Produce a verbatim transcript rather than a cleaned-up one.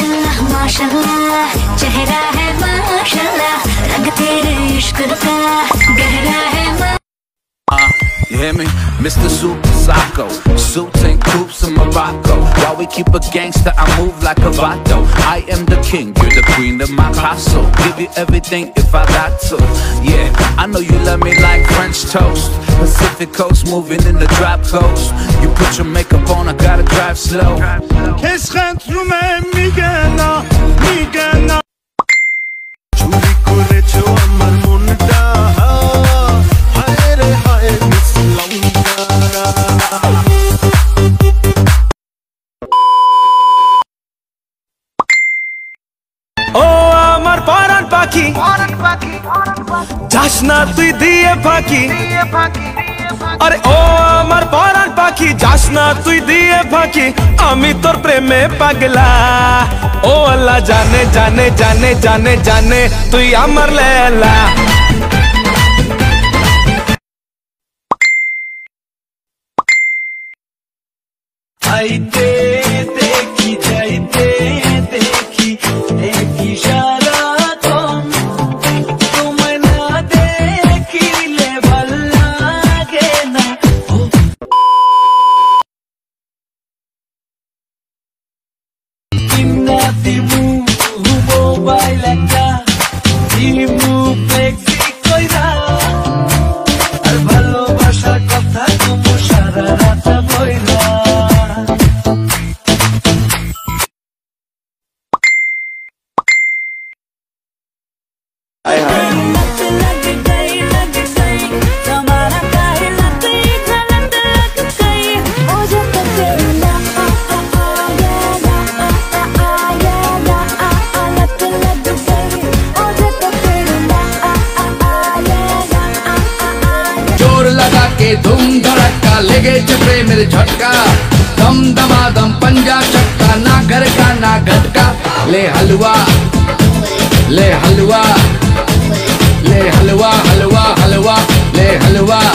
माशाल्लाह माशाल्लाह, चेहरा है माशाल्लाह, रंग तेरे इश्क का गहरा है मा... Uh, you hear me? Mister Super Psycho, suits and coops in Morocco. While we keep a gangster, I move like a vato. I am the king, you're the queen of my castle. Give you everything if I got to. Yeah, I know you love me like French toast. Pacific coast, moving in the drop coast. You put your makeup on, I gotta drive slow. যাস না তুই দিয়ে ফাঁকি, আরে ও আমার পরাণ পাখি, যাস না তুই দিয়ে ফাঁকি, আমি তোর প্রেমে পাগলা। ও আল্লাহ জানে জানে জানে জানে জানে তুই আমার লেলা। আইতে দেখি যাইতে দেখি এক ইশারা धूम धड़का लेगे चपे मेरे झटका, दम दमादम पंजा चक्का, ना घर का ना घटका। ले हलवा ले हलवा ले हलवा हलवा हलवा ले हलवा।